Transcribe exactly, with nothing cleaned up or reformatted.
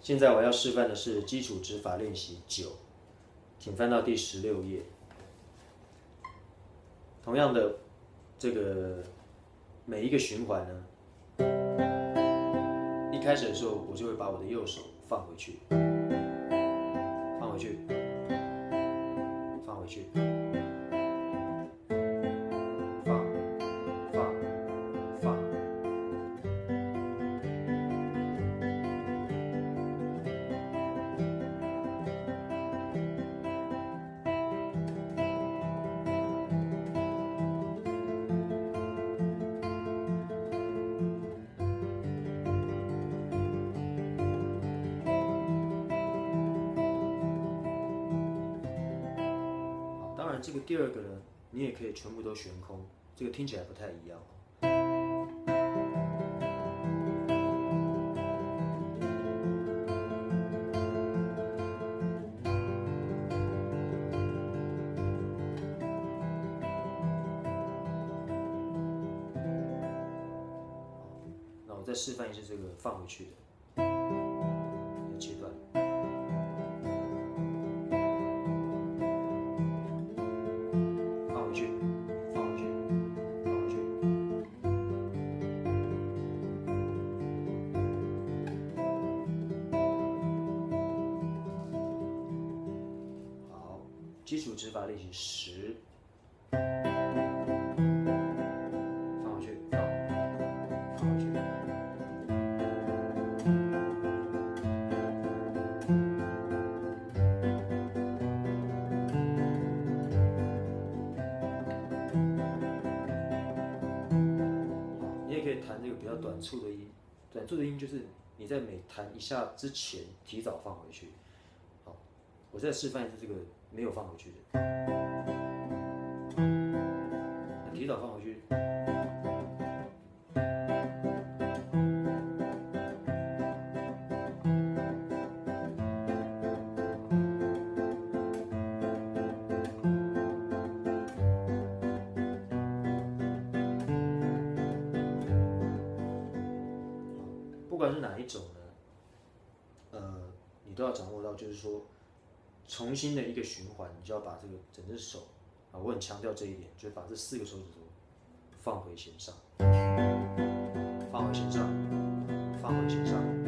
现在我要示范的是基础指法练习九，请翻到第十六页。同样的，这个每一个循环呢，一开始的时候，我就会把我的右手放回去，放回去，放回去，放，放，放。当然，这个第二个呢，你也可以全部都悬空，这个听起来不太一样。那我再示范一次这个放回去的切断。基础指法练习十，放回去，放，放回去。你也可以弹这个比较短促的音，短促的音就是你在每弹一下之前提早放回去。好，我再示范一次这个。没有放回去的，提早放回去。不管是哪一种呢，呃，你都要掌握到，就是说。重新的一个循环，你就要把这个整只手啊，我很强调这一点，就是把这四个手指头放回弦上，放回弦上，放回弦上。